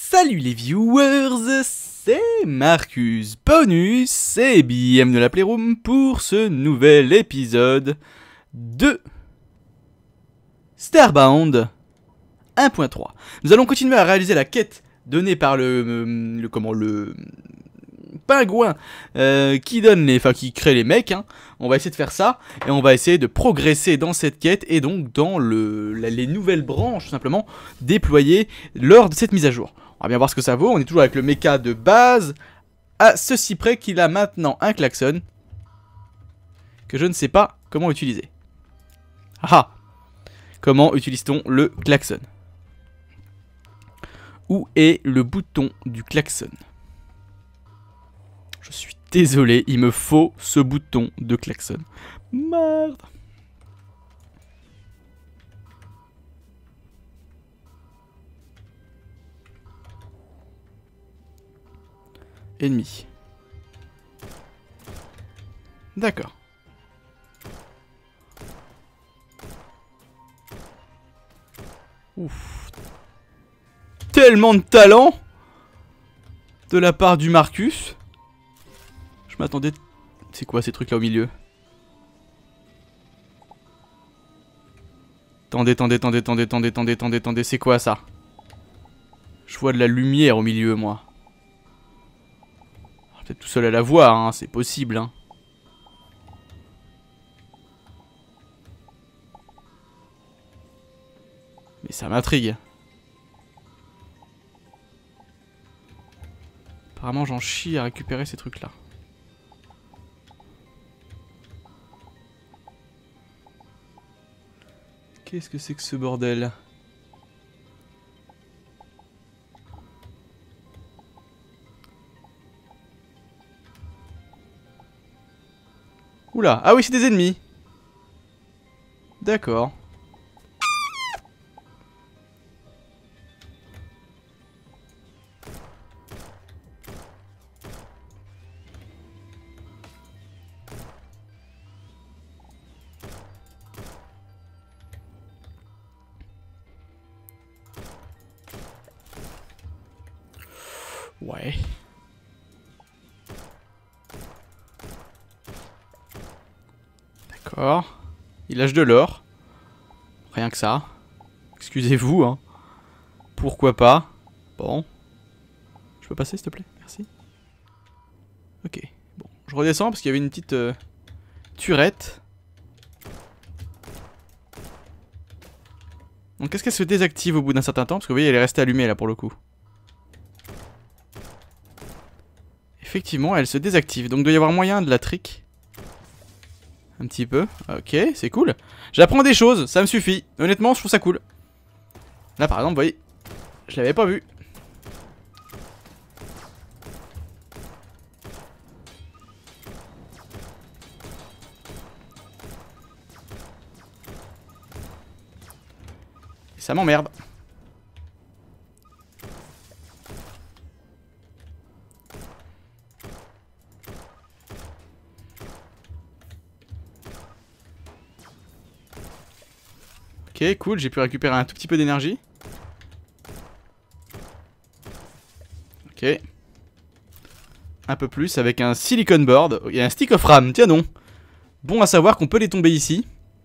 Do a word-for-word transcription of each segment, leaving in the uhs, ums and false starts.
Salut les viewers, c'est Marcus Bonus et bienvenue dans la Playroom pour ce nouvel épisode de Starbound un point trois. Nous allons continuer à réaliser la quête donnée par le, le comment le pingouin euh, qui donne les, enfin qui crée les mecs. Hein. On va essayer de faire ça et on va essayer de progresser dans cette quête et donc dans le, la, les nouvelles branches tout simplement déployées lors de cette mise à jour. On va bien voir ce que ça vaut. On est toujours avec le mecha de base à ceci près qu'il a maintenant un klaxon que je ne sais pas comment utiliser. Ah, comment utilise-t-on le klaxon? Où est le bouton du klaxon? Je suis désolé, il me faut ce bouton de klaxon. Merde. Ennemi. D'accord. Ouf. Tellement de talent de la part du Marcus. Je m'attendais... C'est quoi ces trucs là au milieu? Attendez, attendez, attendez, attendez, attendez, attendez, attendez, attendez, c'est quoi ça? Je vois de la lumière au milieu, moi. Peut-être tout seul à la voir, hein, c'est possible. Hein. Mais ça m'intrigue. Apparemment, j'en chie à récupérer ces trucs-là. Qu'est-ce que c'est que ce bordel ? Oula, ah oui, c'est des ennemis. D'accord. Ouais. D'accord. Il lâche de l'or. Rien que ça. Excusez-vous, hein. Pourquoi pas. Bon. Je peux passer, s'il te plaît? Merci. Ok. Bon. Je redescends parce qu'il y avait une petite euh, turette. Donc est-ce qu'elle se désactive au bout d'un certain temps? Parce que vous voyez, elle est restée allumée là pour le coup. Effectivement, elle se désactive. Donc il doit y avoir moyen de la trick. Un petit peu. Ok, c'est cool. J'apprends des choses, ça me suffit. Honnêtement, je trouve ça cool. Là, par exemple, vous voyez, je l'avais pas vu. Et ça m'emmerde. Ok, cool, j'ai pu récupérer un tout petit peu d'énergie. Ok. Un peu plus avec un silicon board. Il y a un stick of RAM, tiens non. Bon à savoir qu'on peut les tomber ici.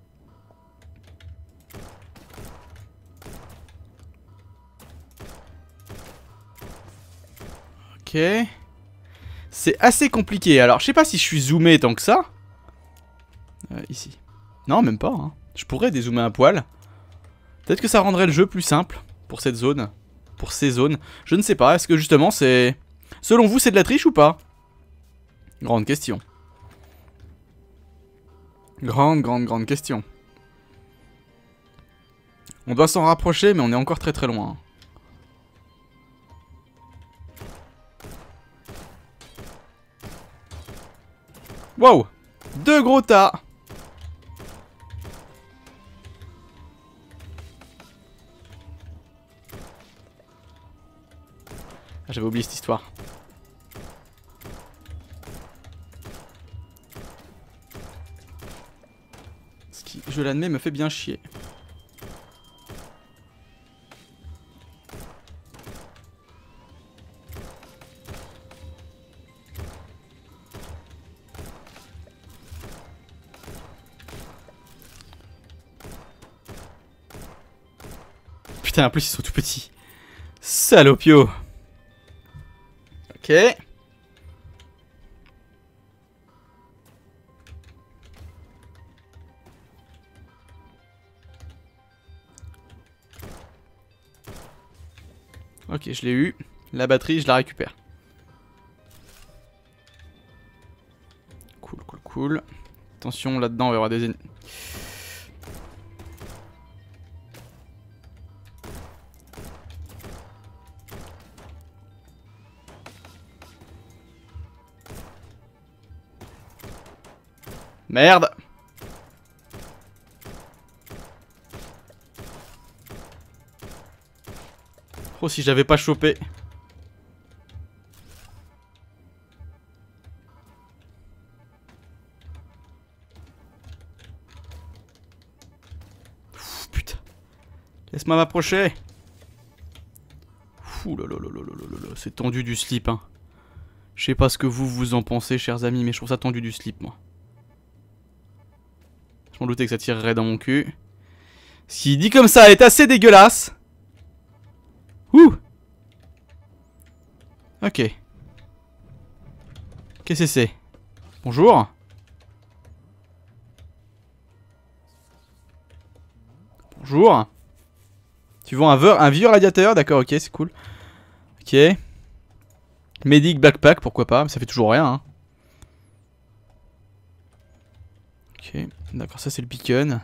Ok. C'est assez compliqué. Alors, je sais pas si je suis zoomé tant que ça. Euh, ici. Non, même pas. Hein. Je pourrais dézoomer un poil. Peut-être que ça rendrait le jeu plus simple pour cette zone. Pour ces zones. Je ne sais pas. Est-ce que justement c'est... Selon vous, c'est de la triche ou pas? Grande question. Grande, grande, grande question. On doit s'en rapprocher, mais on est encore très très loin. Wow! Deux gros tas! Ah, j'avais oublié cette histoire. Ce qui, je l'admets, me fait bien chier. Putain, en plus ils sont tout petits. Salopio. Ok. Ok, je l'ai eu. La batterie, je la récupère. Cool, cool, cool. Attention, là-dedans, on va y avoir des ennemis. Merde! Oh, si j'avais pas chopé. Pff, putain. Laisse-moi m'approcher. Ouh là là là là là là là. C'est tendu du slip, hein. Je sais pas ce que vous vous en pensez, chers amis, mais je trouve ça tendu du slip, moi. Je m'en doutais que ça tirerait dans mon cul. Ce qu'il dit comme ça est assez dégueulasse. Ouh. Ok. Qu'est-ce que c'est? Bonjour. Bonjour. Tu vends un, un vieux radiateur? D'accord, ok, c'est cool. Ok. Medic backpack, pourquoi pas, mais ça fait toujours rien. Hein. Ok, d'accord, ça c'est le beacon.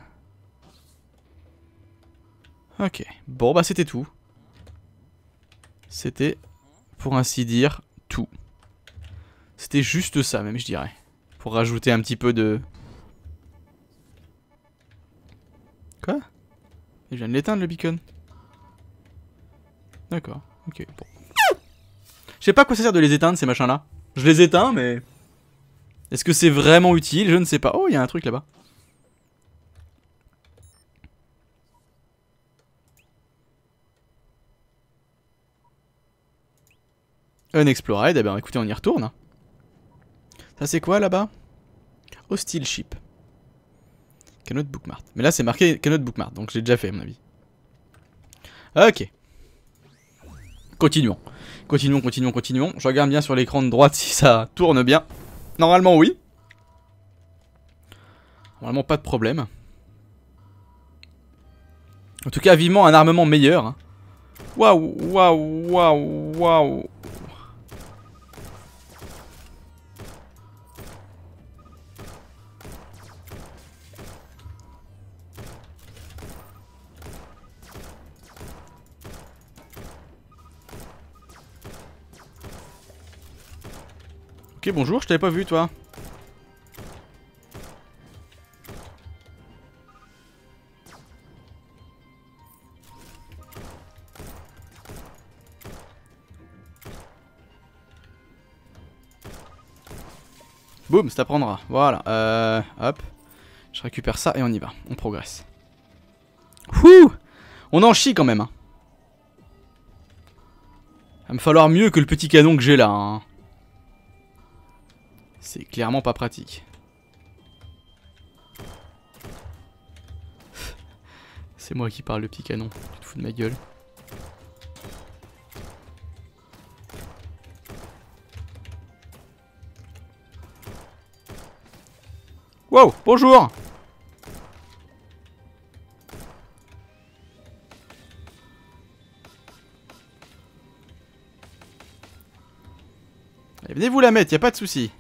Ok, bon bah c'était tout. C'était, pour ainsi dire, tout. C'était juste ça même, je dirais. Pour rajouter un petit peu de... Quoi? Je viens de l'éteindre le beacon. D'accord, ok, bon. Je sais pas à quoi ça sert de les éteindre ces machins là. Je les éteins mais... Est-ce que c'est vraiment utile? Je ne sais pas. Oh, il y a un truc là-bas. Unexplored, eh ben écoutez, on y retourne. Ça c'est quoi là-bas? Hostile ship. Cannot bookmark. Mais là c'est marqué cannot bookmark, donc j'ai déjà fait à mon avis. Ok. Continuons. Continuons, continuons, continuons. Je regarde bien sur l'écran de droite si ça tourne bien. Normalement oui. Normalement pas de problème. En tout cas vivement un armement meilleur. Waouh, waouh, waouh, waouh. Ok, bonjour, je t'avais pas vu toi. Boum, ça t'apprendra. Voilà, euh, hop. Je récupère ça et on y va. On progresse. Ouh, on en chie quand même. Hein. Il va me falloir mieux que le petit canon que j'ai là. Hein. C'est clairement pas pratique. C'est moi qui parle le petit canon. Tu te fous de ma gueule. Wow, bonjour. Allez, venez vous la mettre, y a pas de souci.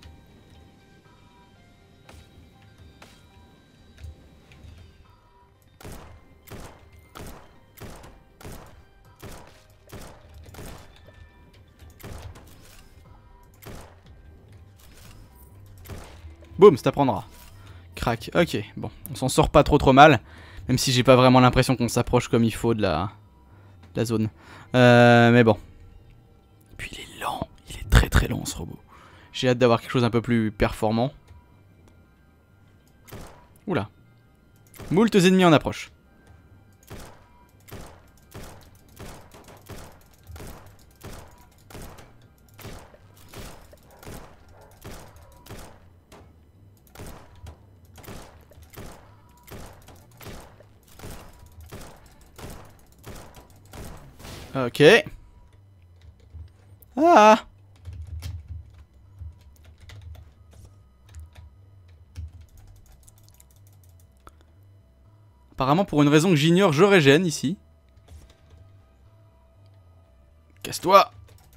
Boum, ça t'apprendra. Crac, ok, bon, on s'en sort pas trop trop mal. Même si j'ai pas vraiment l'impression qu'on s'approche comme il faut de la, de la zone. Euh, mais bon. Puis il est lent, il est très très lent ce robot. J'ai hâte d'avoir quelque chose un peu plus performant. Oula. Moult ennemis en approche. Ok. Ah. Apparemment pour une raison que j'ignore, je régène ici. Casse-toi.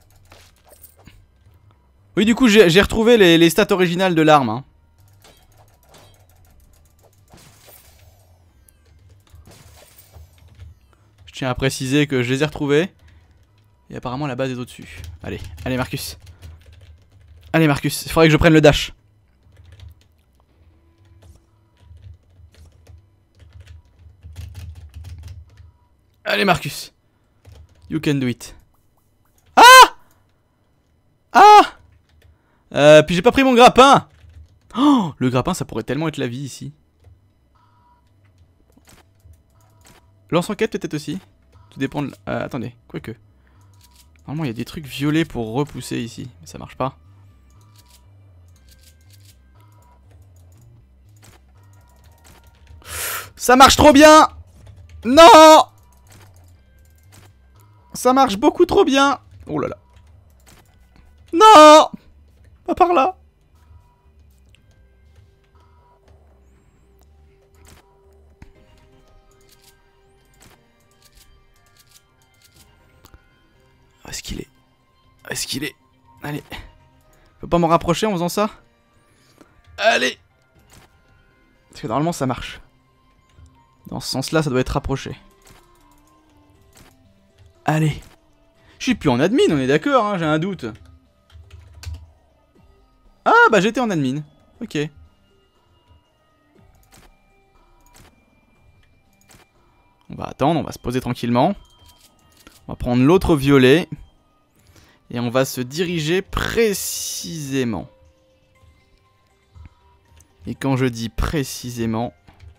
Oui, du coup j'ai retrouvé les, les stats originales de l'arme, hein. Je tiens à préciser que je les ai retrouvés. Et apparemment la base est au-dessus. Allez, allez Marcus. Allez Marcus, il faudrait que je prenne le dash. Allez Marcus. You can do it. Ah Ah euh, Puis j'ai pas pris mon grappin. Oh, le grappin ça pourrait tellement être la vie ici. Lance-enquête peut-être aussi. Tout dépend de... Euh, attendez, quoique. Normalement il y a des trucs violets pour repousser ici. Mais ça marche pas. Ça marche trop bien. Non. Ça marche beaucoup trop bien. Oh là là. Non. Pas par là. Où est-ce qu'il est? Où est-ce qu'il est? Allez. Je peux pas m'en rapprocher en faisant ça? Allez. Parce que normalement ça marche. Dans ce sens-là, ça doit être rapproché. Allez. Je suis plus en admin, on est d'accord, hein, j'ai un doute. Ah, bah j'étais en admin. Ok. On va attendre, on va se poser tranquillement. On va prendre l'autre violet. Et on va se diriger précisément. Et quand je dis précisément...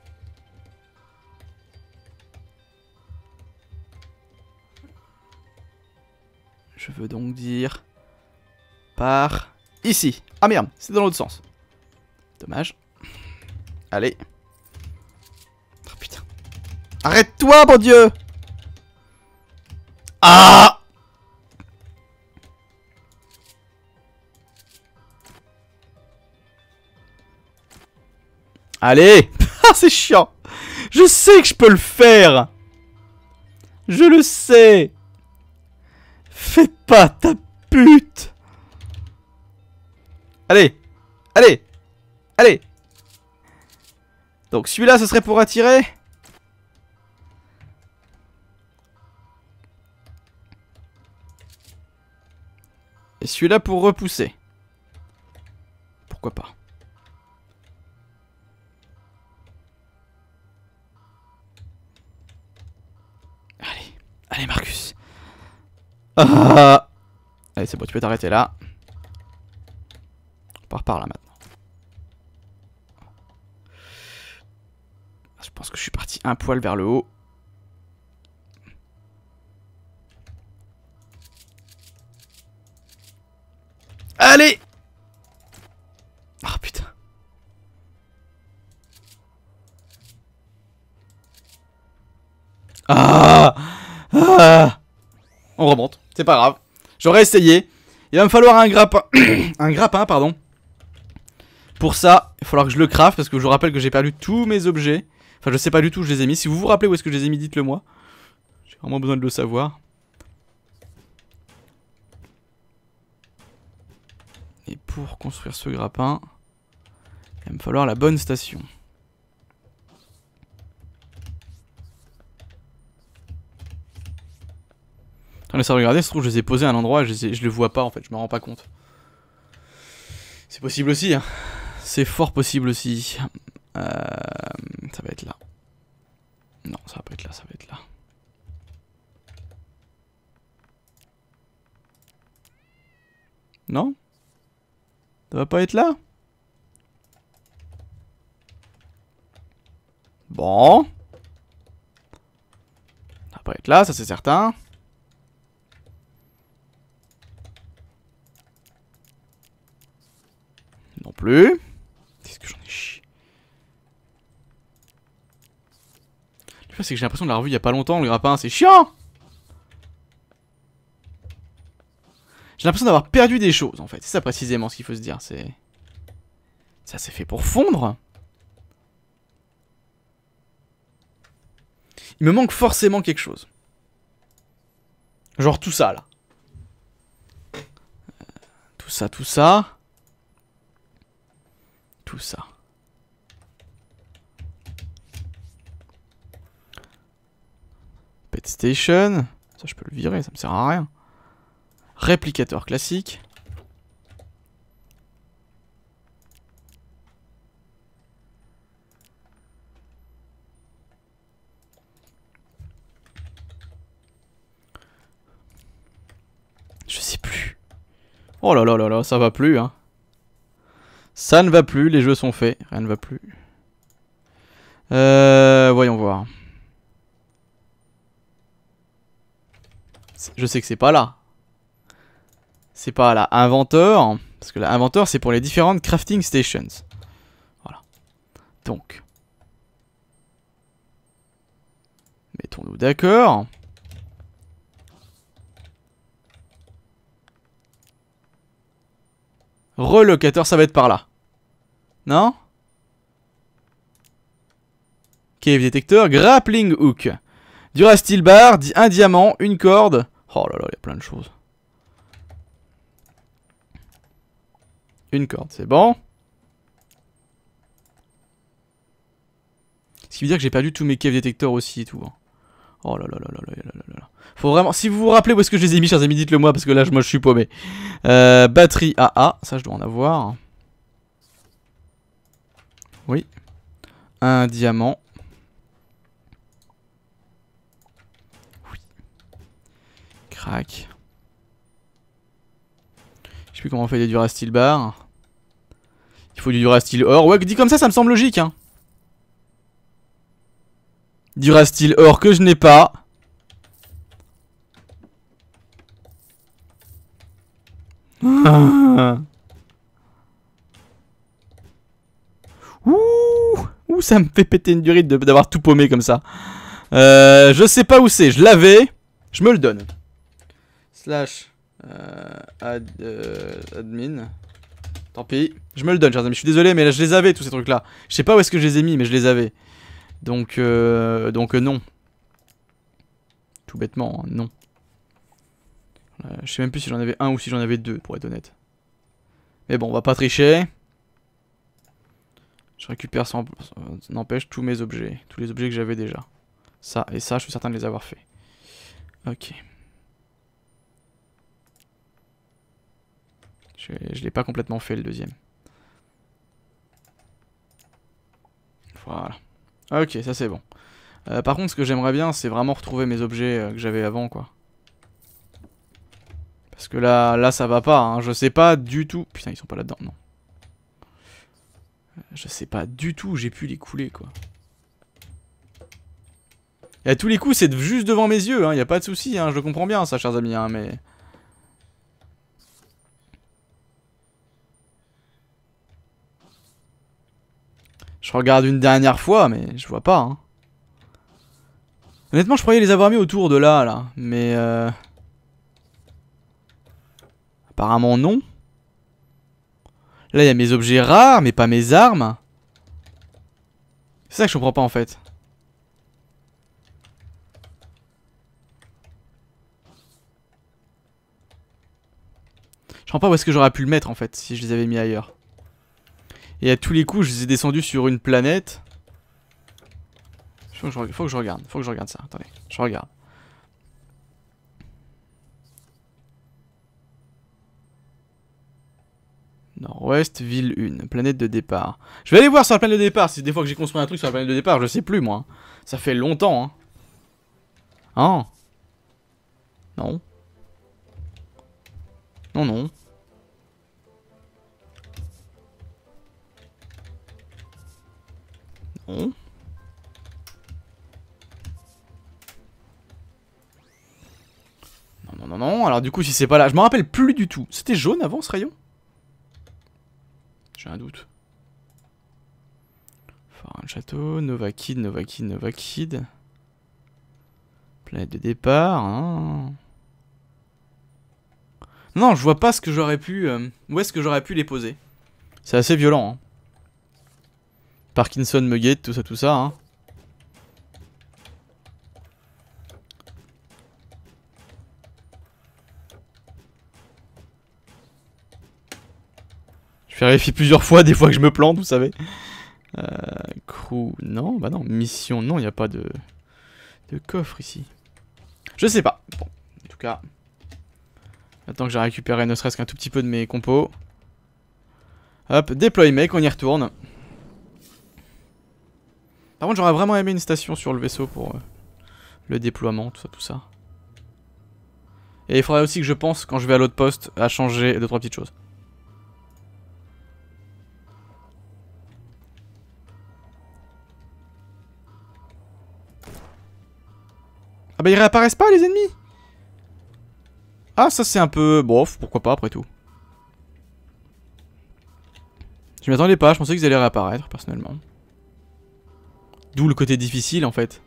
Je veux donc dire... Par... Ici. Ah merde, c'est dans l'autre sens. Dommage. Allez. Oh putain. Arrête-toi, mon dieu. Ah. Allez. Ah, c'est chiant. Je sais que je peux le faire. Je le sais. Fais pas ta pute. Allez. Allez. Allez. Donc celui-là, ce serait pour attirer. Et celui-là pour repousser. Pourquoi pas. Allez. Allez, Marcus. Ah. Allez, c'est bon, tu peux t'arrêter là. On part par là maintenant. Je pense que je suis parti un poil vers le haut. Allez. Ah putain. Ah, ah. On remonte, c'est pas grave. J'aurais essayé. Il va me falloir un grappin. Un grappin, pardon. Pour ça, il va falloir que je le craft parce que je vous rappelle que j'ai perdu tous mes objets. Enfin, je sais pas du tout où je les ai mis. Si vous vous rappelez où est-ce que je les ai mis, dites-le moi. J'ai vraiment besoin de le savoir. Et pour construire ce grappin, il va me falloir la bonne station. Attends, laissez regarder, ça se trouve, je les ai posés à un endroit, je, les ai, je les vois pas en fait, je me rends pas compte. C'est possible aussi, hein. C'est fort possible aussi. Euh, ça va être là. Non, ça va pas être là, ça va être là. Non? Ça va pas être là? Bon. Ça va pas être là, ça c'est certain. Non plus. Qu'est-ce que j'en ai chié. Le fait c'est que j'ai l'impression de l'avoir vu il y a pas longtemps, le grappin, c'est chiant. J'ai l'impression d'avoir perdu des choses en fait. C'est ça précisément ce qu'il faut se dire. C'est... Ça c'est fait pour fondre. Il me manque forcément quelque chose. Genre tout ça là. Euh, tout ça, tout ça. Tout ça. Pet Station. Ça je peux le virer, ça me sert à rien. Réplicateur classique. Je sais plus. Oh là là là là, ça va plus hein. Ça ne va plus, les jeux sont faits, rien ne va plus. Euh, voyons voir. Je sais que c'est pas là. C'est pas là. Inventeur. Parce que l'inventeur c'est pour les différentes crafting stations. Voilà. Donc. Mettons-nous d'accord. Relocateur, ça va être par là. Non? Cave détecteur, grappling hook. Durasteel bar, un diamant, une corde. Oh là là, il y a plein de choses. Une corde, c'est bon. Ce qui veut dire que j'ai perdu tous mes cave détecteurs aussi et tout. Oh là là là là là là là là. Faut vraiment... Si vous vous rappelez où est-ce que je les ai mis, chers amis, dites-le moi parce que là, moi, je suis paumé. Euh, batterie A A, ça je dois en avoir. Oui. Un diamant. Oui. Crac. Je sais plus comment on fait des Durasteel bar. Il faut du Durasteel or. Ouais, dit comme ça, ça me semble logique. Hein. Durasteel or que je n'ai pas. Ouh, ouh, ça me fait péter une durite d'avoir tout paumé comme ça. Euh, je sais pas où c'est, je l'avais, je me le donne. Slash euh, ad, euh, admin. Tant pis, je me le donne, chers amis. Je suis désolé, mais là, je les avais tous ces trucs là. Je sais pas où est-ce que je les ai mis, mais je les avais. Donc, euh, donc euh, non. Tout bêtement, hein, non. Euh, je sais même plus si j'en avais un ou si j'en avais deux, pour être honnête. Mais bon, on va pas tricher. Je récupère sans... n'empêche tous mes objets. Tous les objets que j'avais déjà. Ça et ça, je suis certain de les avoir fait. Ok. Je, je l'ai pas complètement fait le deuxième. Voilà. Ok, ça c'est bon. Euh, par contre, ce que j'aimerais bien, c'est vraiment retrouver mes objets euh, que j'avais avant, quoi. Parce que là, là ça va pas, hein. Je sais pas du tout... Putain, ils sont pas là-dedans, non. Je sais pas du tout où j'ai pu les couler, quoi. Et à tous les coups, c'est juste devant mes yeux, hein. Y a pas de souci, hein. Je le comprends bien, ça, chers amis, hein, mais... Je regarde une dernière fois, mais je vois pas, hein. Honnêtement, je croyais les avoir mis autour de là, là. Mais, euh... apparemment, non. Là, il y a mes objets rares, mais pas mes armes. C'est ça que je comprends pas, en fait. Je comprends pas où est-ce que j'aurais pu le mettre, en fait, si je les avais mis ailleurs. Et à tous les coups, je les ai descendus sur une planète. Faut que je, faut que je regarde, faut que je regarde ça. Attendez, je regarde. Nord-Ouest, ville un, planète de départ. Je vais aller voir sur la planète de départ, si des fois que j'ai construit un truc sur la planète de départ, je sais plus moi. Ça fait longtemps, hein. Hein? Non. Non, non. Non. Non, non, non, non. Alors du coup, si c'est pas là, je me rappelle plus du tout. C'était jaune avant ce rayon? J'ai un doute. Forain château, Novakid, Novakid, Novakid. Planète de départ, hein. Non, je vois pas ce que j'aurais pu... Euh, où est-ce que j'aurais pu les poser. C'est assez violent. Hein. Parkinson me guette, tout ça, tout ça. Hein. Je vérifie plusieurs fois, des fois que je me plante, vous savez. Euh, crew, non, bah non. Mission, non, il n'y a pas de... de coffre ici. Je sais pas. Bon, en tout cas... Maintenant que j'ai récupéré ne serait-ce qu'un tout petit peu de mes compos. Hop, déploy mec, on y retourne. Par contre, j'aurais vraiment aimé une station sur le vaisseau pour euh, le déploiement, tout ça, tout ça. Et il faudrait aussi que je pense, quand je vais à l'autre poste, à changer deux trois petites choses. Ah bah ils réapparaissent pas les ennemis. Ah ça c'est un peu... Bof, pourquoi pas après tout. Je m'y attendais pas, je pensais qu'ils allaient réapparaître personnellement. D'où le côté difficile en fait.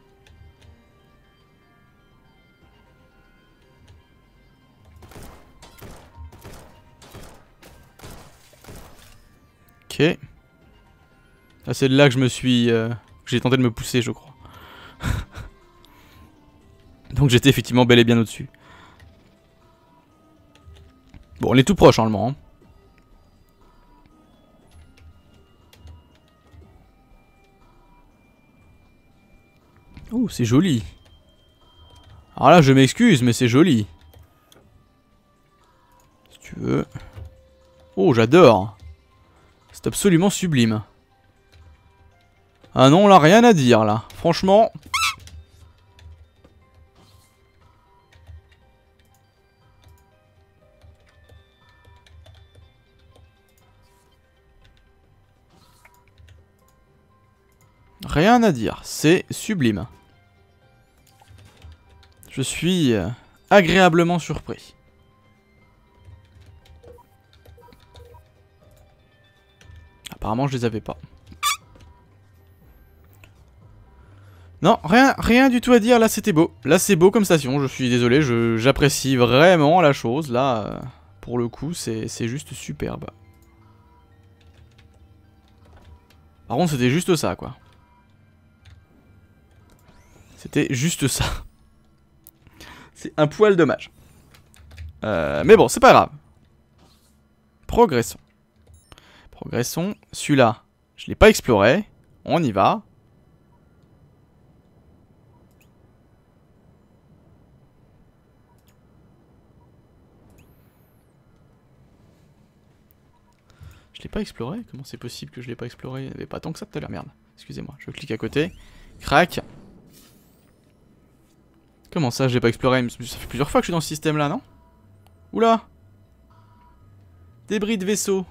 Ok. Là c'est de là que je me suis... Euh, que j'ai tenté de me pousser je crois. Donc j'étais effectivement bel et bien au-dessus. Bon on est tout proche hein, le moment. Hein. Oh c'est joli. Alors là je m'excuse mais c'est joli. Si tu veux. Oh j'adore. C'est absolument sublime. Ah non là rien à dire là. Franchement... Rien à dire, c'est sublime. Je suis euh, agréablement surpris. Apparemment je les avais pas. Non, rien, rien du tout à dire, là c'était beau. Là c'est beau comme station, je suis désolé, j'apprécie vraiment la chose. Là, euh, pour le coup, c'est juste superbe. Par contre c'était juste ça quoi. C'était juste ça. C'est un poil dommage. Euh, mais bon, c'est pas grave. Progressons. Progressons. Celui-là, je l'ai pas exploré. On y va. Je l'ai pas exploré? Comment c'est possible que je l'ai pas exploré? Il n'y avait pas tant que ça tout à l'heure, merde. Excusez-moi, je clique à côté. Crac. Comment ça, je l'ai pas exploré? Ça fait plusieurs fois que je suis dans ce système là, non? Oula! Débris de vaisseau.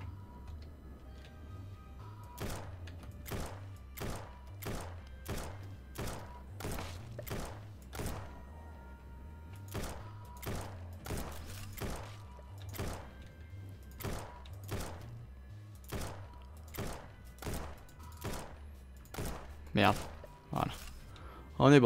Merde. Voilà. On est bon.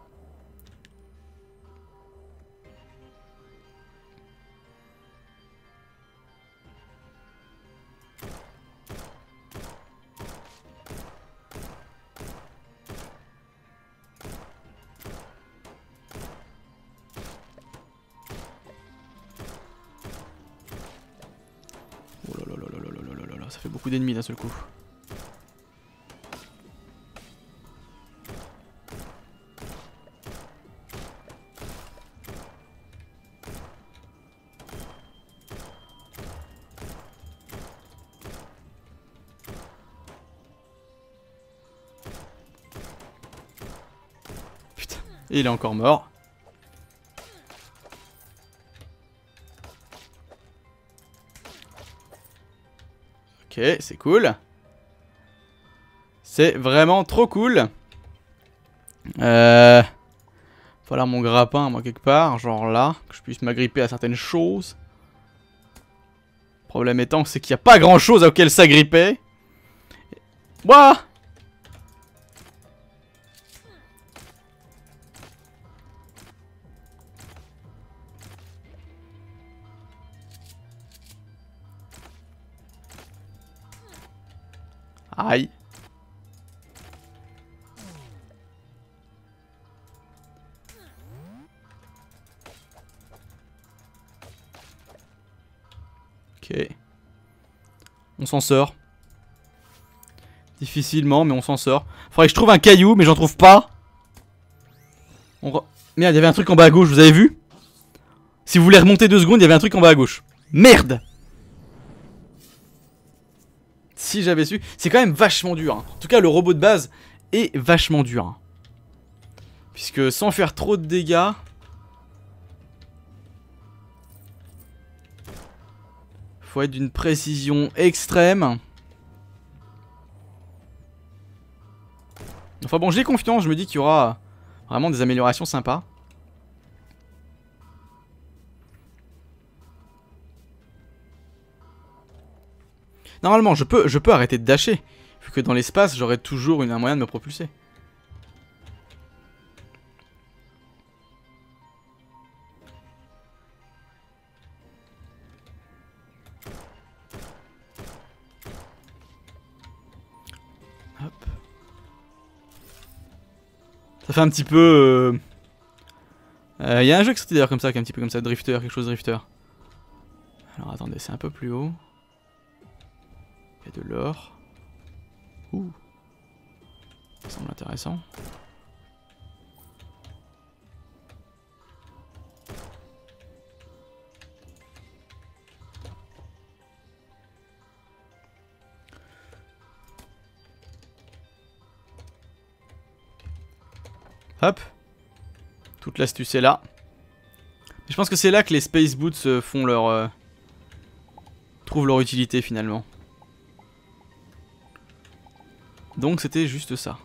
Oh là là là là là là là là, ça fait beaucoup d'ennemis d'un seul coup. Putain, et il est encore mort. Ok, c'est cool. C'est vraiment trop cool. Euh... Voilà mon grappin, moi, quelque part. Genre là, que je puisse m'agripper à certaines choses. Problème étant, c'est qu'il n'y a pas grand chose auquel s'agripper. Ouah! Aïe. Ok. On s'en sort. Difficilement, mais on s'en sort. Faudrait que je trouve un caillou, mais j'en trouve pas. On re... Merde, il y avait un truc en bas à gauche, vous avez vu? Si vous voulez remonter deux secondes, il y avait un truc en bas à gauche. Merde! Si j'avais su. C'est quand même vachement dur. Hein. En tout cas, le robot de base est vachement dur. Hein. Puisque sans faire trop de dégâts... Faut être d'une précision extrême. Enfin bon, j'ai confiance, je me dis qu'il y aura vraiment des améliorations sympas. Normalement, je peux, je peux arrêter de dasher. Vu que dans l'espace, j'aurai toujours une, un moyen de me propulser. Hop. Ça fait un petit peu... Il euh... euh, y a un jeu qui sortait d'ailleurs comme ça, qui est un petit peu comme ça, Drifter, quelque chose de Drifter. Alors attendez, c'est un peu plus haut. Il y a de l'or. Ouh. Ça semble intéressant. Hop. Toute l'astuce est là. Je pense que c'est là que les Space Boots font leur... Euh, trouvent leur utilité finalement. Donc c'était juste ça.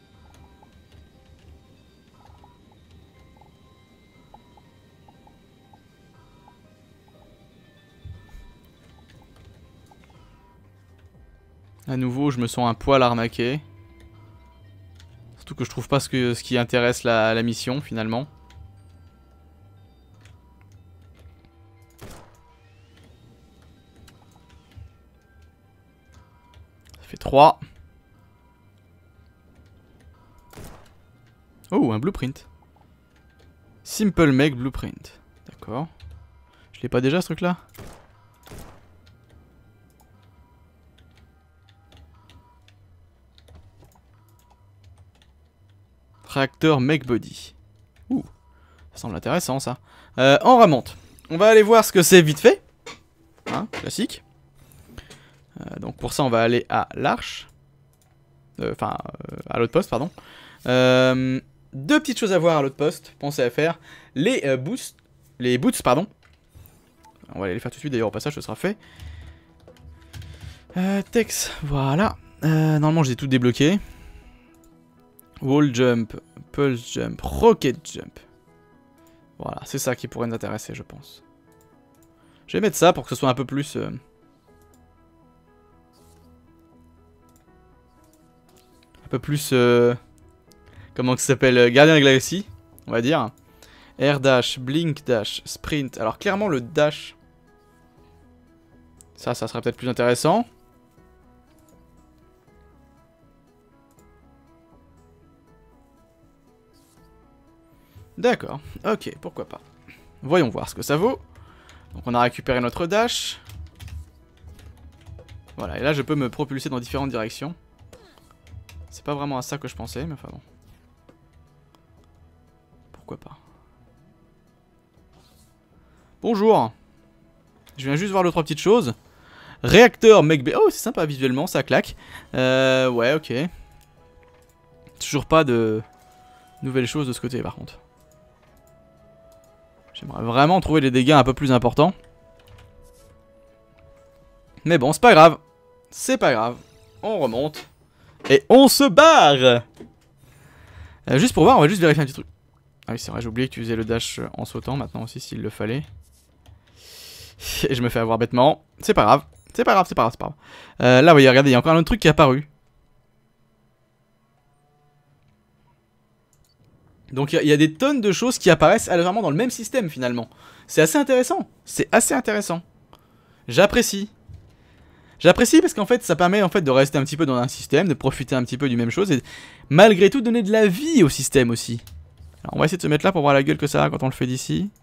À nouveau, je me sens un poil arnaqué. Surtout que je trouve pas ce, que, ce qui intéresse la, la mission finalement. Ça fait trois. Oh, un blueprint. Simple Make Blueprint. D'accord. Je l'ai pas déjà ce truc là? Réacteur Make Body. Ouh, ça semble intéressant ça. Euh, on remonte. On va aller voir ce que c'est vite fait. Hein, classique. Euh, donc pour ça on va aller à l'arche. Enfin, euh, à l'autre poste, pardon. Euh, deux petites choses à voir à l'autre poste. Pensez à faire. Les euh, boosts. Les boots, pardon. On va aller les faire tout de suite, d'ailleurs au passage ce sera fait. Euh, Tex, voilà. Euh, normalement je les ai tout débloqués. Wall jump, pulse jump, rocket jump. Voilà, c'est ça qui pourrait nous intéresser, je pense. Je vais mettre ça pour que ce soit un peu plus... Euh... Un peu plus... Euh... Comment ça s'appelle? Gardien de la Galaxie, on va dire. Air dash, blink dash, sprint. Alors clairement le dash... Ça, ça serait peut-être plus intéressant. D'accord, ok, pourquoi pas. Voyons voir ce que ça vaut. Donc on a récupéré notre dash. Voilà, et là je peux me propulser dans différentes directions. C'est pas vraiment à ça que je pensais, mais enfin bon. Pourquoi pas. Bonjour. Je viens juste voir deux trois petites choses. Réacteur Make Body. Oh, c'est sympa visuellement, ça claque. Euh, ouais, ok. Toujours pas de nouvelles choses de ce côté par contre. J'aimerais vraiment trouver des dégâts un peu plus importants. Mais bon, c'est pas grave. C'est pas grave. On remonte. Et on se barre. euh, Juste pour voir, on va juste vérifier un petit truc. Ah oui, c'est vrai, j'ai oublié que tu faisais le dash en sautant maintenant aussi s'il le fallait. Et je me fais avoir bêtement. C'est pas grave. C'est pas grave, c'est pas grave, c'est pas grave. Euh, là, vous voyez, regardez, il y a encore un autre truc qui est apparu. Donc il y, y a des tonnes de choses qui apparaissent vraiment dans le même système finalement. C'est assez intéressant. C'est assez intéressant. J'apprécie. J'apprécie parce qu'en fait ça permet en fait de rester un petit peu dans un système, de profiter un petit peu du même chose et malgré tout donner de la vie au système aussi. Alors on va essayer de se mettre là pour voir la gueule que ça a quand on le fait d'ici.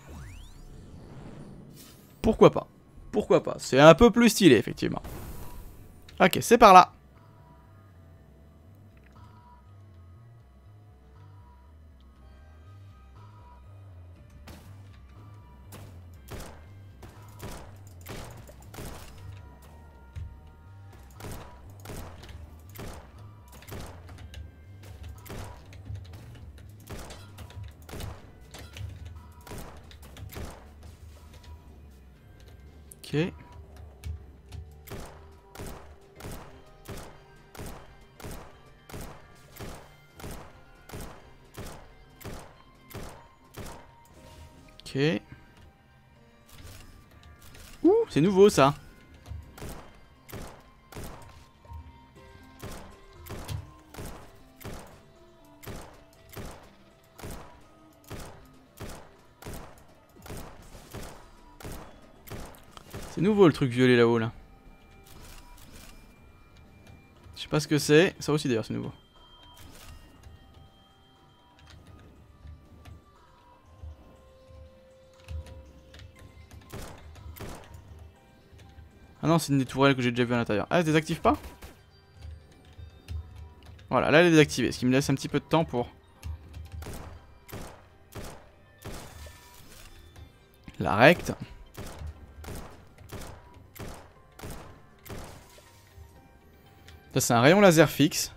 Pourquoi pas? Pourquoi pas? C'est un peu plus stylé effectivement. Ok, c'est par là. Ok. Ok. Ouh, c'est nouveau ça. C'est nouveau le truc violet là-haut là. Je sais pas ce que c'est. Ça aussi d'ailleurs c'est nouveau. Ah non, c'est une des tourelles que j'ai déjà vu à l'intérieur. Ah, elle se désactive pas? Voilà, là elle est désactivée. Ce qui me laisse un petit peu de temps pour... la recte. Ça c'est un rayon laser fixe.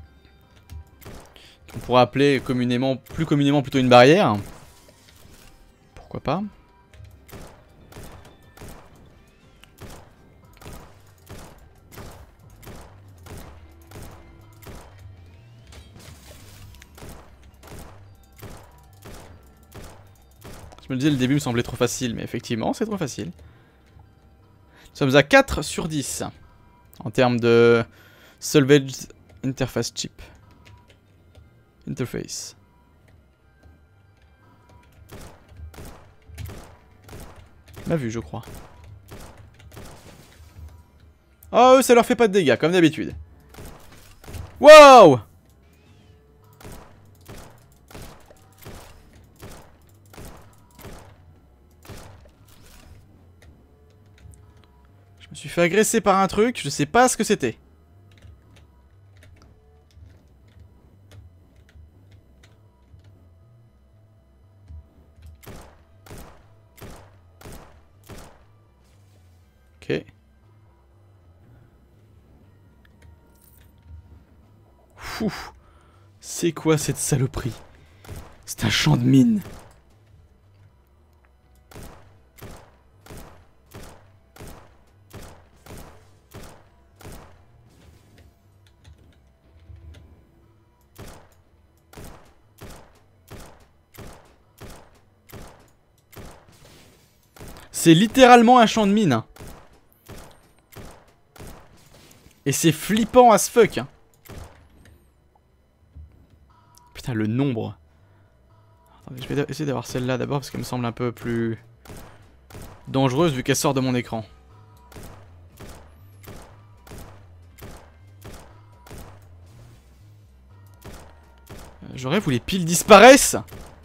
On pourrait appeler communément, plus communément plutôt une barrière. Pourquoi pas? Je me disais le début me semblait trop facile, mais effectivement c'est trop facile. Nous sommes à quatre sur dix en termes de Salvage Interface Chip. Interface. M'a vu je crois. Oh eux ça leur fait pas de dégâts comme d'habitude. Wow! Je me suis fait agresser par un truc, je sais pas ce que c'était. Ok. Fou. C'est quoi cette saloperie? C'est un champ de mine. C'est littéralement un champ de mine. Hein. Et c'est flippant as fuck. Hein. Putain, le nombre. Attendez, je vais essayer d'avoir celle-là d'abord parce qu'elle me semble un peu plus dangereuse vu qu'elle sort de mon écran. Je rêve où les piles disparaissent.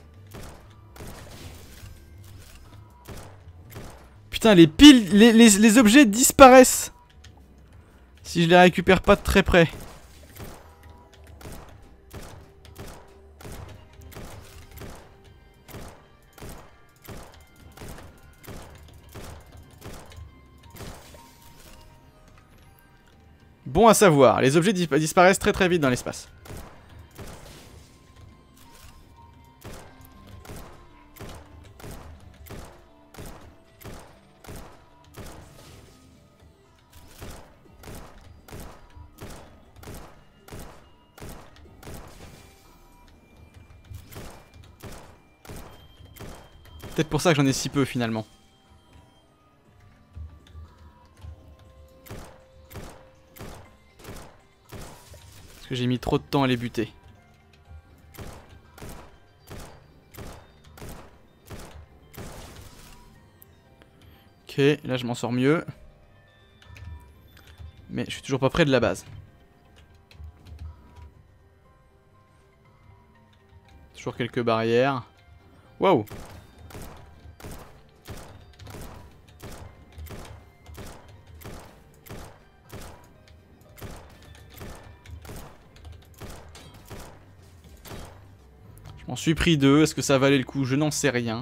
Putain, les piles, les, les, les objets disparaissent. Si je les récupère pas de très près. Bon à savoir, les objets dis- disparaissent très très vite dans l'espace. Peut-être pour ça que j'en ai si peu finalement. Parce que j'ai mis trop de temps à les buter. Ok, là je m'en sors mieux. Mais je suis toujours pas près de la base. Toujours quelques barrières. Wow. Je m'en suis pris deux. Est-ce que ça valait le coup? Je n'en sais rien.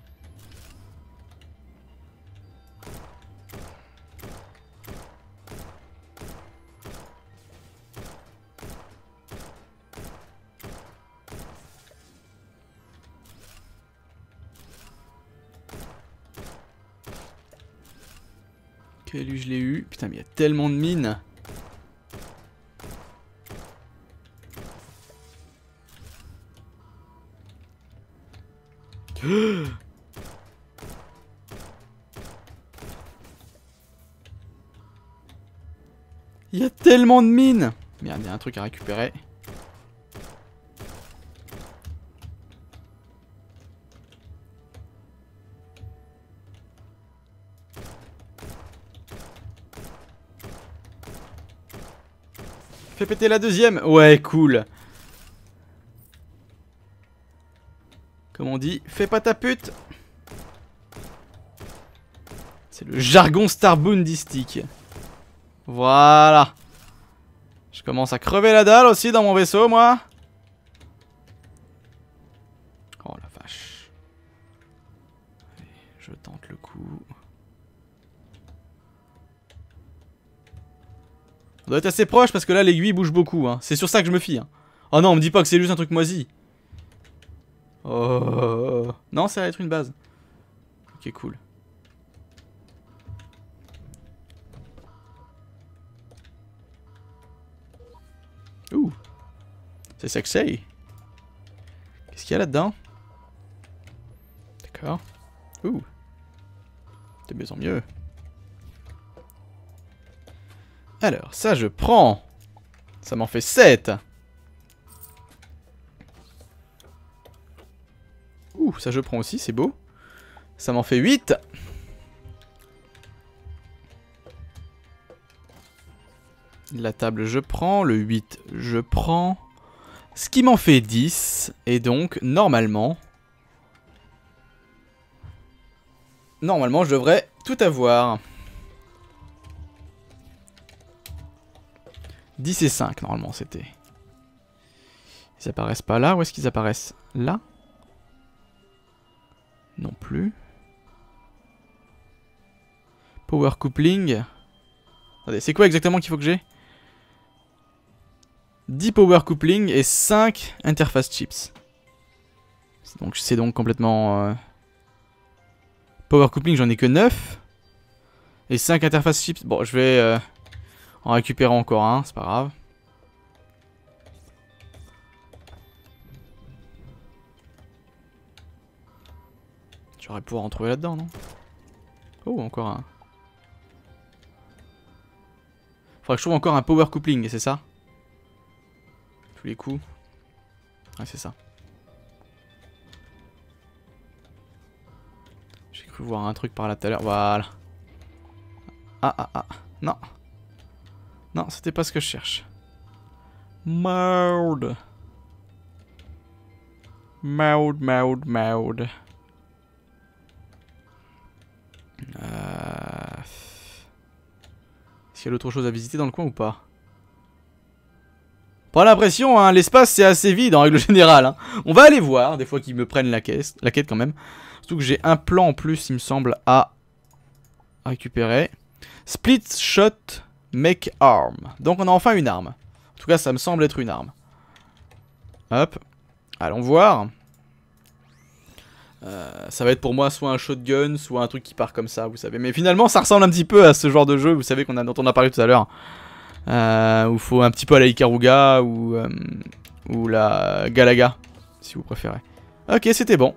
Ok, lui je l'ai eu. Putain, mais il y a tellement de mines. Il y a tellement de mines. Merde, il y a un truc à récupérer. Fais péter la deuxième. Ouais, cool. Comme on dit, fais pas ta pute. C'est le jargon starbundistique. Voilà. Je commence à crever la dalle aussi dans mon vaisseau, moi. Oh la vache. Allez, je tente le coup. On doit être assez proche parce que là l'aiguille bouge beaucoup. Hein. C'est sur ça que je me fie. Hein. Oh non, on me dit pas que c'est juste un truc moisi. Oh. Non, ça va être une base. Ok, cool. Ouh. C'est sexy. Qu'est-ce qu'il y a là-dedans? D'accord. Ouh. De mieux en mieux. Alors, ça je prends. Ça m'en fait sept. Ouh, ça je prends aussi, c'est beau. Ça m'en fait huit. La table je prends, le huit je prends. Ce qui m'en fait dix. Et donc, normalement... Normalement, je devrais tout avoir. dix et cinq, normalement, c'était. Ils apparaissent pas là, où est-ce qu'ils apparaissent? Là? Non plus. Power coupling. Attendez, c'est quoi exactement qu'il faut que j'ai? dix power coupling et cinq interface chips. Donc c'est donc complètement... Euh... Power coupling, j'en ai que neuf. Et cinq interface chips. Bon, je vais euh, en récupérer encore un, c'est pas grave. J'aurais pu pouvoir en trouver là-dedans, non? Oh, encore un. Faudrait que je trouve encore un power coupling, c'est ça? Tous les coups. Ouais, c'est ça. J'ai cru voir un truc par là tout à l'heure. Voilà. Ah, ah, ah. Non. Non, c'était pas ce que je cherche. Merde. Merde, merde, merde. Euh... Est-ce qu'il y a d'autres choses à visiter dans le coin ou pas? Pas l'impression, hein, l'espace c'est assez vide en règle générale. Hein. On va aller voir, des fois qu'ils me prennent la, caisse, la quête quand même. Surtout que j'ai un plan en plus, il me semble, à récupérer. Split Shot Make Arm. Donc on a enfin une arme. En tout cas, ça me semble être une arme. Hop. Allons voir. Euh, ça va être pour moi soit un shotgun, soit un truc qui part comme ça, vous savez. Mais finalement, ça ressemble un petit peu à ce genre de jeu, vous savez, qu'on a, dont on a parlé tout à l'heure. Euh, où il faut un petit peu à la Ikaruga ou, euh, ou la Galaga, si vous préférez. Ok, c'était bon.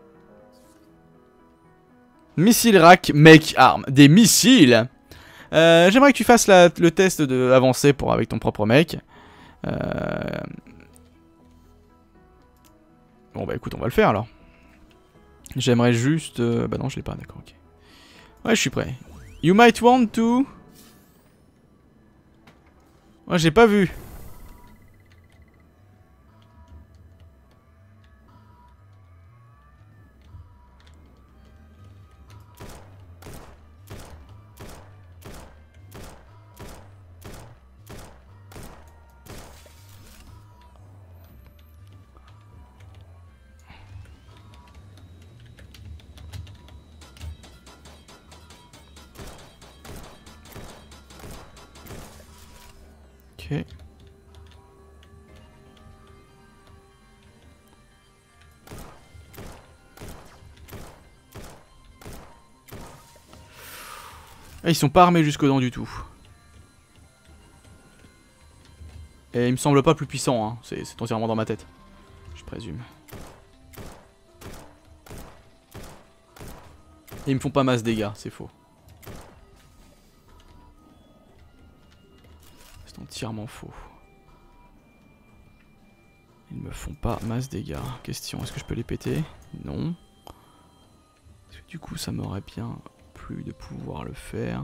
Missile rack make arm. Des missiles. euh, J'aimerais que tu fasses la, le test de avancer pour, avec ton propre mec. Euh... Bon bah écoute, on va le faire alors. J'aimerais juste... Euh... Bah non, je l'ai pas, d'accord, ok. Ouais, je suis prêt. You might want to... Moi j'ai pas vu. Ok. Ah, ils sont pas armés jusqu'aux dents du tout. Et il me semble pas plus puissant, hein. C'est entièrement dans ma tête. Je présume. Et ils me font pas masse dégâts, c'est faux. C'est entièrement faux. Ils me font pas masse dégâts. Question, est-ce que je peux les péter? Non. Parce que du coup, ça m'aurait bien plu de pouvoir le faire.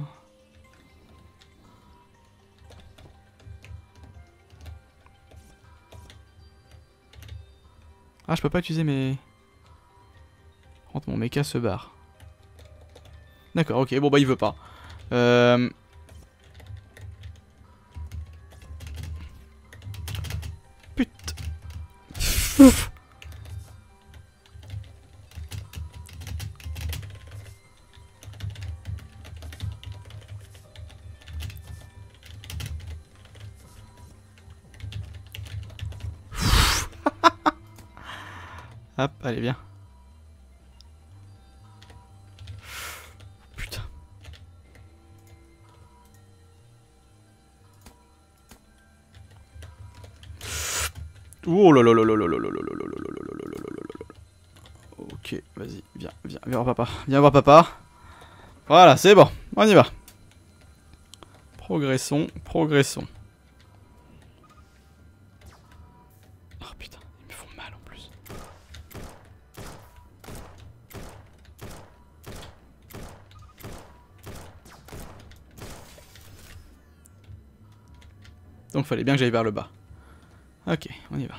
Ah, je peux pas utiliser mes... Rentre, mon mecha se barre. D'accord, ok, bon bah il veut pas. Euh... Putain. Hop, allez, viens. Putain. Oh là là là là là là là là là là là là là là. Ok, vas-y, viens, viens, viens voir papa. Viens voir papa. Voilà, c'est bon, on y va. Progressons, progressons. Oh putain, ils me font mal en plus. Donc fallait bien que j'aille vers le bas. Ok, on y va.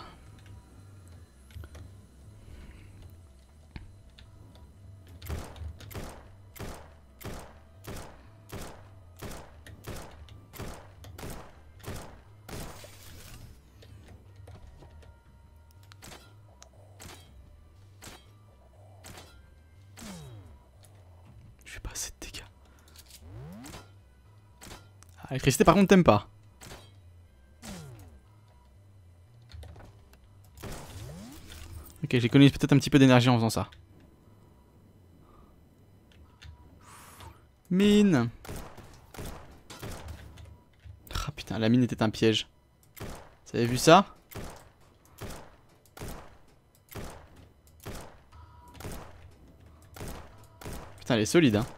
Je fais pas assez de dégâts. Ah, l'électricité par contre t'aimes pas. Ok, j'économise peut-être un petit peu d'énergie en faisant ça. Mine. Ah putain, la mine était un piège. Vous avez vu ça? Putain, elle est solide, hein.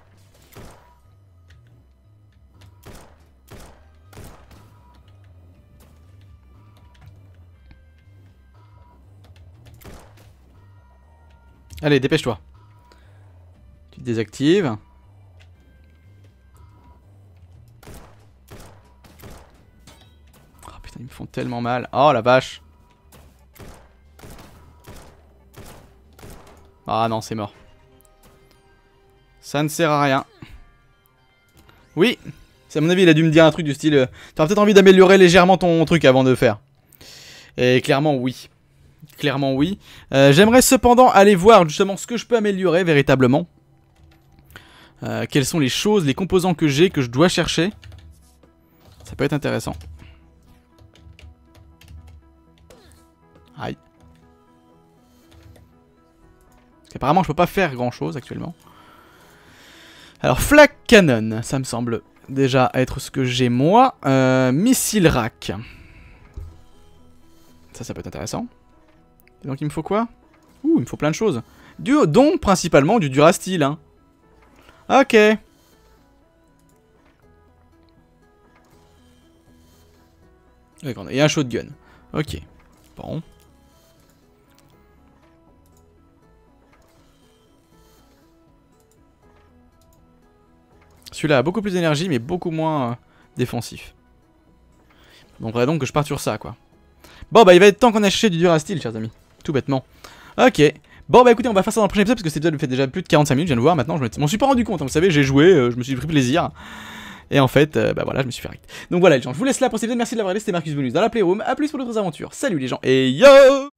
Allez, dépêche-toi. Tu te désactives. Oh putain, ils me font tellement mal. Oh la vache. Ah non, c'est mort. Ça ne sert à rien. Oui. C'est à mon avis, il a dû me dire un truc du style... Euh, T'auras peut-être envie d'améliorer légèrement ton truc avant de faire. Et clairement, oui. Clairement, oui. Euh, J'aimerais cependant aller voir justement ce que je peux améliorer véritablement. Euh, quelles sont les choses, les composants que j'ai, que je dois chercher. Ça peut être intéressant. Aïe. Apparemment, je peux pas faire grand chose actuellement. Alors, Flak Cannon, ça me semble déjà être ce que j'ai moi. Euh, missile rack. Ça, ça peut être intéressant. Et donc, il me faut quoi? Ouh, il me faut plein de choses. Du, dont principalement du Durasteel. Hein. Ok. Et un shotgun. Ok. Bon. Celui-là a beaucoup plus d'énergie, mais beaucoup moins euh, défensif. Donc faudrait donc que je parte sur ça quoi. Bon bah il va être temps qu'on achète du Durasteel chers amis. Tout bêtement. Ok. Bon bah écoutez on va faire ça dans le prochain épisode parce que cet épisode fait déjà plus de quarante-cinq minutes, je viens de voir maintenant, je m'en suis pas rendu compte, hein, vous savez j'ai joué, euh, je me suis pris plaisir. Et en fait, euh, bah voilà, je me suis fait rect. Donc voilà les gens, je vous laisse là pour cet épisode, merci de l'avoir regardé, c'était Marcus Bonus dans la Playroom, à plus pour d'autres aventures, salut les gens, et yo!